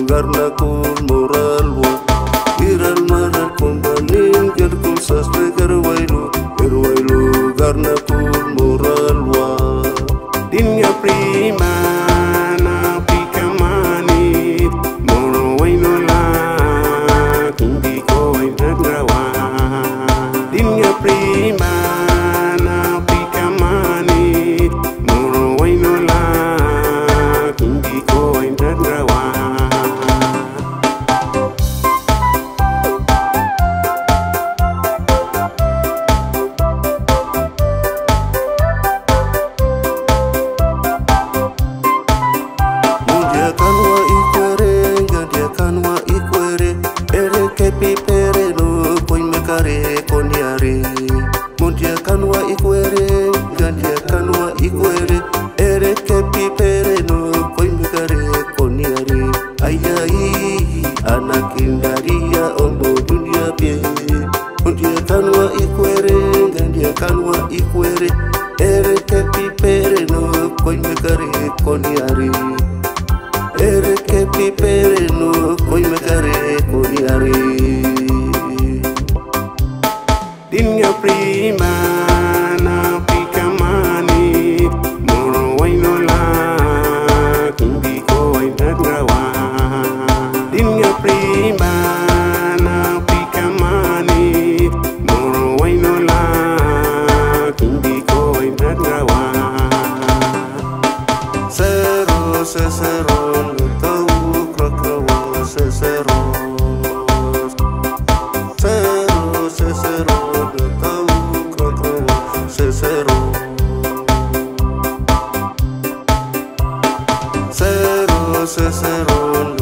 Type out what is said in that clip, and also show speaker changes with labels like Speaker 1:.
Speaker 1: karena kul moral wa iral maral kombanin gerkul sastre gerwailu karena kul moral wa
Speaker 2: Dinya prima na pikamani moro waino la kundi ko inagrawa Dinya prima na pikamani moro waino la kundi ko inagrawa
Speaker 1: Mundia kanwa ikwere, gandia kanwa ikwere, ere kepi pere no koi mekare koniare. Ayai anakindaria ombo dunia pie. Mundia kanwa ikwere, gandia kanwa ikwere, ere kepi pere no koi mekare koniare. Ere kepi pere no koi mekare koniare.
Speaker 2: Dinya prima na pikamani moro waino la kundi ko inagrawa Dinya prima na pikamani moro waino la kundi ko inagrawa
Speaker 1: Sero sesero tau krokrawa sesero Cero